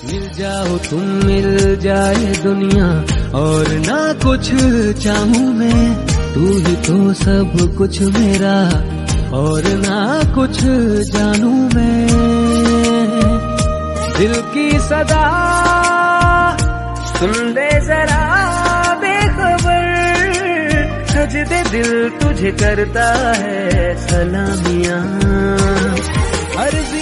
मिल जाओ तुम, मिल जाए दुनिया और ना कुछ चाहूं मैं, तू ही तो सब कुछ मेरा और ना कुछ जानू मैं। दिल की सदा सुन ले जरा बेखबर, सजदे दिल तुझे करता है सलामियां। अर्ज़